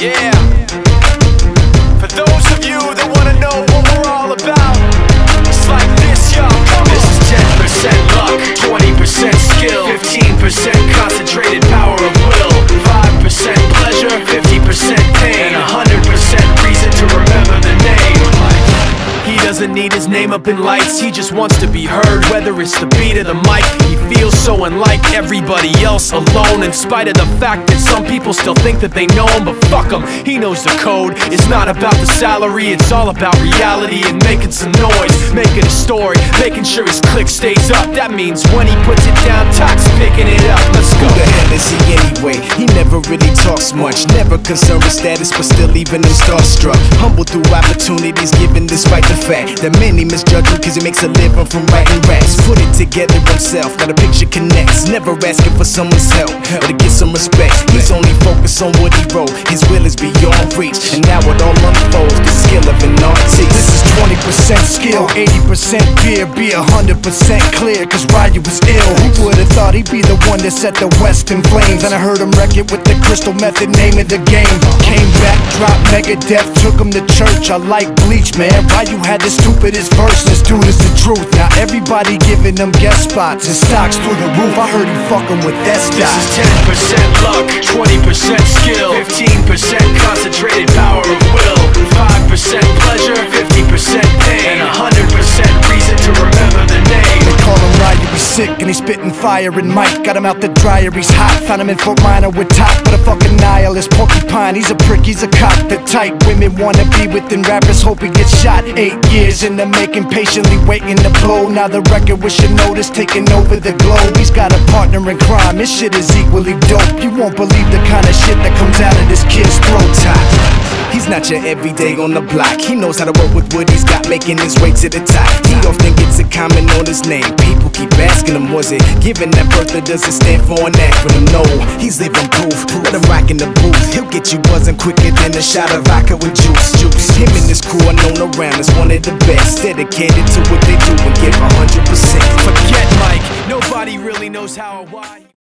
Yeah. For those of you that wanna know what we're all about, it's like this, y'all. This is 10% luck, 20% skill, 15% concentrated power of will, 5% pleasure, 50% pain, and 100% reason to remember the name. He doesn't need his name up in lights, he just wants to be heard, whether it's the beat of the mic. He feels so unlike everybody else, alone, in spite of the fact that some people still think that they know him. But fuck him, he knows the code. It's not about the salary, it's all about reality and making some noise, making a story, making sure his click stays up. That means when he puts it down, Tox picking it up. Let's go. Who the hell is he anyway? He never really talks much, never concerned with status, but still leaving him starstruck. Humble through opportunities given despite the fact that many misjudge him cause he makes a living from writing raps. Put it together himself, now the picture connects, never asking for someone's help or to get some respect. He's only focused on what he wrote, his will is beyond reach, and now it all unfolds, the skill of an artist. This is 20% skill, 80% fear, be 100% clear, cause Ryu was ill. Who would've thought he'd be the one that set the West in flames? And I heard him wreck it with the crystal method, name of the game. Came back, dropped Megadeth, took him to church. I like Bleach, man, Ryu had the stupidest verse, this dude is the truth. Now everybody giving them guest spots and stocks through the roof. I heard he fucking with that stock. This is 10% luck, 20% skill, 15% concentrated power of will, 5% pleasure, 50% pain, and 100% reason to remember the name. They call him Ryu, he's sick and he's spitting fire. And Mike got him out the dryer, he's hot. Found him in Fort Minor with top, but a fucking nihilist porcupine. He's a prick, he's a cop. The type women wanna be within rappers, hope he gets shot. 8 years in the making, patiently waiting to blow. Now the record with your notice taking over the globe. He's got a partner in crime, his shit is equally dope. You won't believe the kind of shit that comes out of this kid's throat. He's not your everyday on the block. He knows how to work with what he's got, making his way to the top. He often gets a comment on his name. People keep asking him, was it given that birth or does it stand for an acronym? No, he's living proof. Let him rock in the booth. He'll get you buzzing quicker than a shot of vodka with juice. Him and his crew are known around as one of the best, dedicated to what they do and give 100%. Forget Mike, nobody really knows how or why.